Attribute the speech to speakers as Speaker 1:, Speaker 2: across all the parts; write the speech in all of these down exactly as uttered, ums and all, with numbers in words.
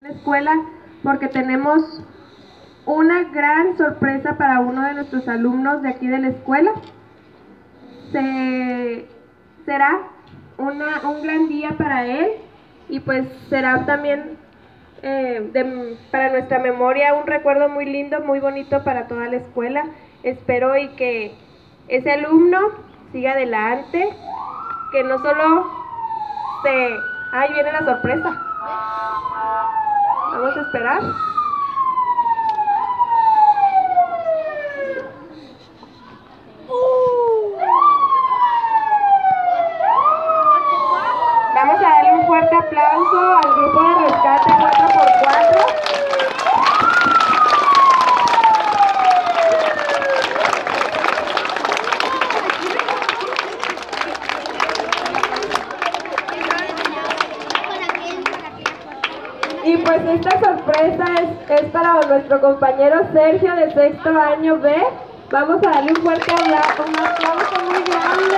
Speaker 1: la escuela porque tenemos una gran sorpresa para uno de nuestros alumnos de aquí de la escuela. Se, será una, un gran día para él y pues será también eh, de, para nuestra memoria un recuerdo muy lindo, muy bonito para toda la escuela. Espero y que ese alumno siga adelante, que no solo se... ¡Ahí viene la sorpresa! Vamos a esperar. Vamos a darle un fuerte aplauso al grupo de rescate cuatro por cuatro. Y pues esta sorpresa es, es para nuestro compañero Sergio de sexto año B. Vamos a darle un fuerte aplauso, un aplauso muy grande.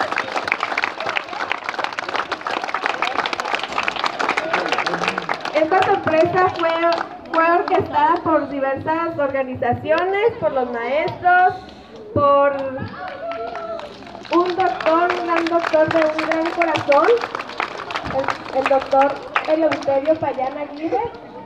Speaker 1: Esta sorpresa fue, fue orquestada por diversas organizaciones, por los maestros, por un doctor, un gran doctor de un gran corazón, el, el doctor Eleuterio Payán Aguirre.